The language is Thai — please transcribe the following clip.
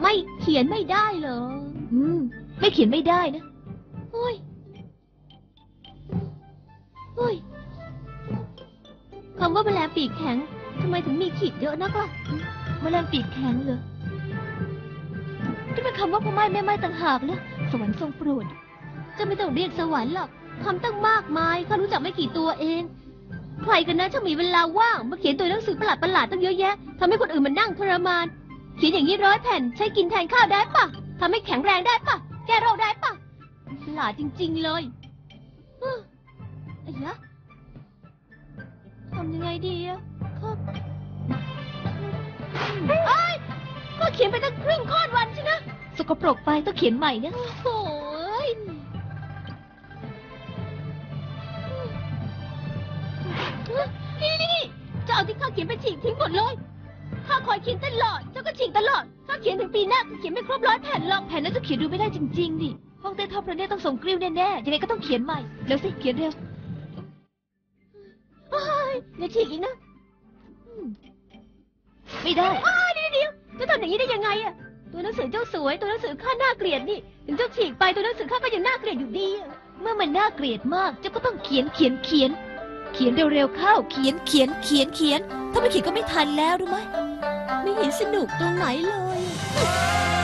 ไม่เขียนไม่ได้เหรอไม่เขียนไม่ได้นะเฮ้ยคำว่าแมลงปีกแข็งทำไมถึงมีขีดเยอะนักล่ะแมลงปีกแข็งเหรอที่เป็นคำว่าพ่อไม้แม่ไม้ต่างหากแล้วสวรรค์ทรงโปรดจะไม่ต้องเรียกสวรรค์หรอกคำตั้งมากมายข้ารู้จักไม่กี่ตัวเองใครกันนะจะมีเวลาว่างมาเขียนตัวหนังสือประหลาดตั้งเยอะแยะทำให้คนอื่นมันนั่งทรมานเขียนอย่างนี้100 แผ่นใช้กินแทนข้าวได้ปะทำให้แข็งแรงได้ปะแก้โรคได้ปะประหลาดจริงๆเลยไอ้ยะทำยังไงดีอะก็เขียนไปตั้งครึ่งค่อนวันใช่นะสกปรกไปต้องเขียนใหม่นะโอ้ยนี่จะเอาที่ข้าเขียนไปฉีกทิ้งหมดเลยข้าคอยเขียนตลอดเจ้าก็ฉีกตลอดข้าเขียนถึงปีหน้าเขียนไม่ครบ100 แผ่นหรอกแผ่นนั้นจะเขียนดูไม่ได้จริงๆดิห้องเต้นท็อปพระเนตรต้องส่งกริ้วแน่ๆยังไงก็ต้องเขียนใหม่เร็วสิเขียนเร็วอย่าฉีกอีกนะไม่ได้เดี๋ยวจะทำอย่างนี้ได้ยังไงอะตัวหนังสือเจ้าสวยตัวหนังสือข้าน่าเกลียดนี่ถึงเจ้าฉีกไปตัวหนังสือข้าก็ยังน่าเกลียดอยู่ดีเมื่อมันน่าเกลียดมากเจ้าก็ต้องเขียนเร็วๆเข้าเขียนถ้าไม่เขียนก็ไม่ทันแล้วรู้ไหมไม่เห็นสนุกตรงไหนเลย